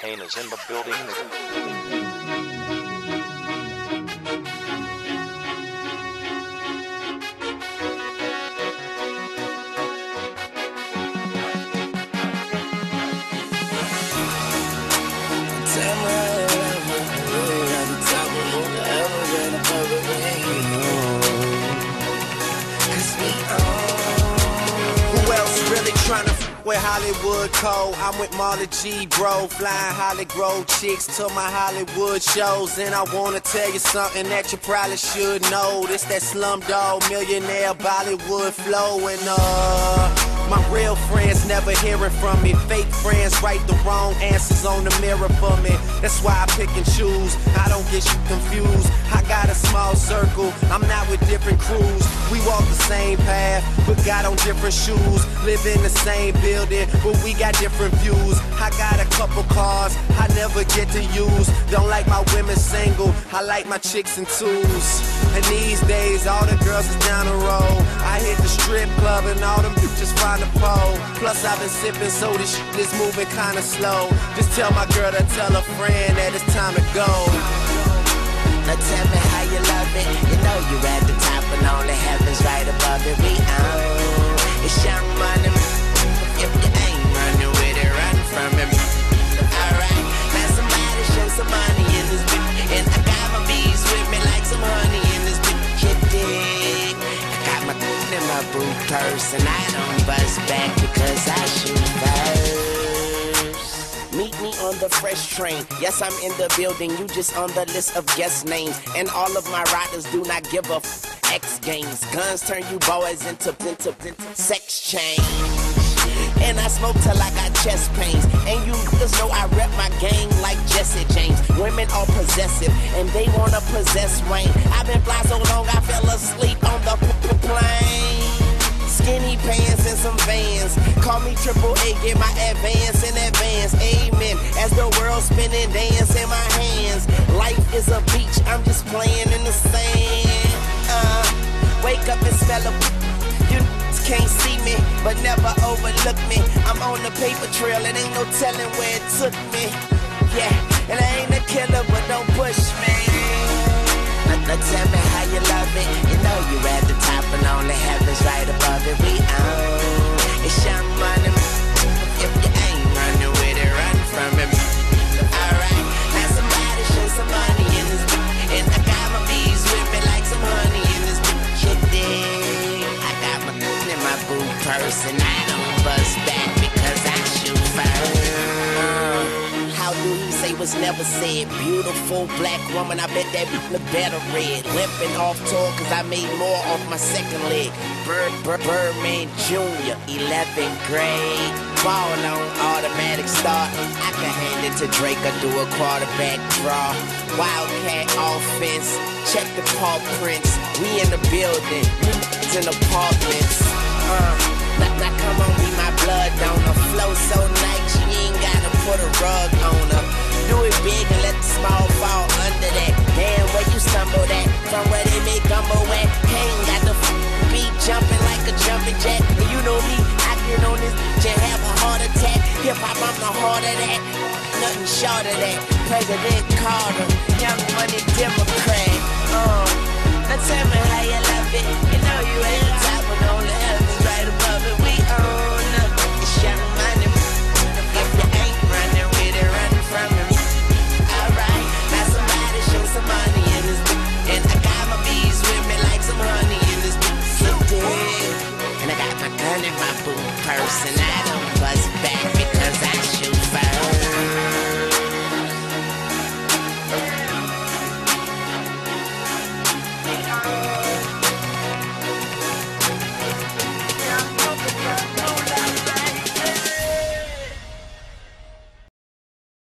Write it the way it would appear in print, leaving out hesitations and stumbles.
Kane is in the building. Who else really tryna with Hollywood Code? I'm with Marley G, bro, flying Holly Grove chicks to my Hollywood shows. And I wanna tell you something that you probably should know. This that Slumdog Millionaire Bollywood flow. And my real friends never hearing from me. Fake friends write the wrong answers on the mirror for me. That's why I pick and choose. I don't get you confused. I got a small circle. I'm not with different crews. We walk the same path, but got on different shoes. Live in the same building, but we got different views. I got a couple cars I never get to use. Don't like my women single. I like my chicks in twos. And these days, all the girls is down the road. I hit the strip club and all them bitches find a pole. Plus I've been sipping, so this shit is moving kinda slow. Just tell my girl to tell a friend that it's time to go. Now tell me how you love it. You know you're at the top and only heaven's right above it. We own it's Young Money. If you ain't running with it, run from it. Alright, now somebody show some money in this bitch. And I got my bees with me like some honey in this bitch. You dig? I got my in my boot purse and I don't bust back because I shoot first. Meet me on the fresh train. Yes, I'm in the building. You just on the list of guest names. And all of my riders do not give a X Games. Guns turn you boys into sex change. And I smoke till I got chest pains. And you niggas know I rep my gang like Jesse James. Women are possessive and they wanna possess Wayne. I've been fly so long I fell asleep on the plane. Skinny pants and some Vans. Call me Triple A, get my advance in advance. Amen. As the world spinning, dance in my hands. Life is a beach, I'm just playing in the sand. Wake up and smell a. You can't see me, but never overlook me. I'm on the paper trail, it ain't no telling where it took me. Yeah, and I ain't a killer, but don't push me. Now tell me how you love it. You know you're at the top and only heaven's right above it. We own it's Young Money. If you ain't running with it, run from it. Alright, now somebody show some money in this bitch. And I got my bees with me like some honey in this bitch. You dig? I got my in my boot purse and I don't bust back because I shoot first. How do you say what's never said? Beautiful black woman, I bet that look better red. Limping off tour cause I made more off my second leg. Birdman Jr., 11th grade. Ball on automatic start. I can hand it to Drake or do a quarterback draw. Wildcat offense, check the paw prints. We in the building, it's in apartments. Now come on, be my blood donor. Flow so nice, you ain't gotta put a rug on her. Do it big and let the small fall under that. Damn, where you stumble at? From where they make gumbo at. Ain't got the beat jumping like a jumping jack. And you know me, I get on this bitch and have a heart attack. Hip hop, I'm the heart of that. Nothing short of that. President Carter, Young Money Democrat. Now tell me how you love it. You know you at the top and only heaven's right above it. We own it's Young Money. If you ain't running with it, run from it. Alright, now somebody show some money in this bitch. And I got my bees with me like some honey in this bitch. So dig. And I got my gun in my boot purse and I